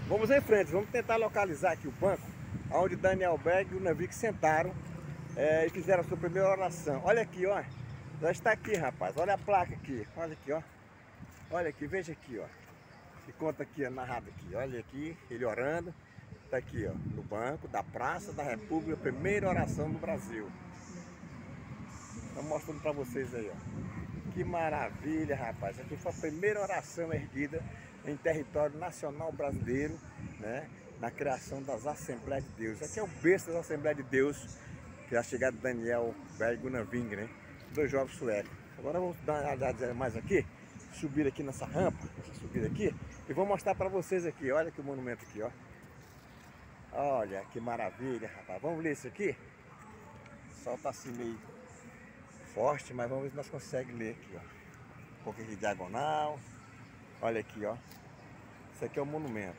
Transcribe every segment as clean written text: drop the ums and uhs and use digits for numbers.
Vamos em frente, vamos tentar localizar aqui o banco onde Daniel Berg e o Navic sentaram e fizeram a sua primeira oração. Olha aqui, ó. Já está aqui, rapaz. Olha a placa aqui. Olha aqui, ó. Olha aqui, veja aqui, ó. Que conta aqui, ó, narrado aqui. Olha aqui, ele orando. Está aqui, ó, no banco da Praça da República, primeira oração no Brasil. Estou mostrando para vocês aí, ó. Que maravilha, rapaz. Aqui foi a primeira oração erguida em território nacional brasileiro, né? Na criação das Assembleias de Deus. Aqui é o berço das Assembleias de Deus, que é a chegada de Daniel Berg e Naving, né? Dois jovens suecos. Agora vamos dar uma olhada mais aqui, subir aqui nessa rampa, essa subida aqui, e vou mostrar para vocês aqui. Olha que monumento aqui, ó. Olha que maravilha, rapaz. Vamos ler isso aqui? O sol tá assim meio forte, mas vamos ver se nós conseguimos ler aqui, ó. Um pouquinho de diagonal. Olha aqui, ó. Isso aqui é o monumento.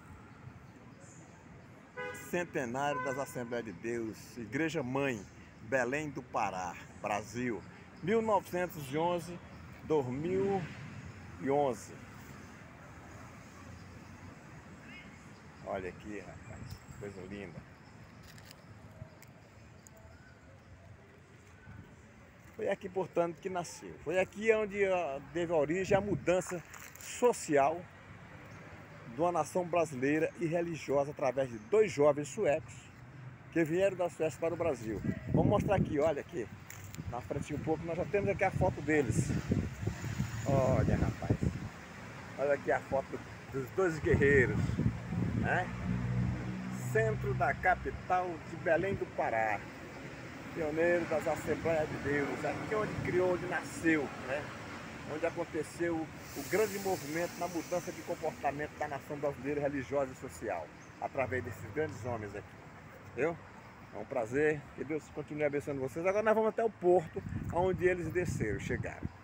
Centenário das Assembleias de Deus, Igreja Mãe, Belém do Pará, Brasil, 1911-2011. Olha aqui, rapaz, coisa linda. Foi aqui, portanto, que nasceu. Foi aqui onde teve a origem a mudança social de uma nação brasileira e religiosa através de dois jovens suecos que vieram da Suécia para o Brasil. Vamos mostrar aqui, olha aqui, na frente um pouco, nós já temos aqui a foto deles. Olha, rapaz, olha aqui a foto dos dois guerreiros, né? Centro da capital de Belém do Pará, pioneiro das Assembleias de Deus, aqui onde criou, onde nasceu, né? Onde aconteceu o grande movimento na mudança de comportamento da nação brasileira religiosa e social, através desses grandes homens aqui, viu? É um prazer, que Deus continue abençoando vocês. Agora nós vamos até o porto, onde eles desceram, chegaram.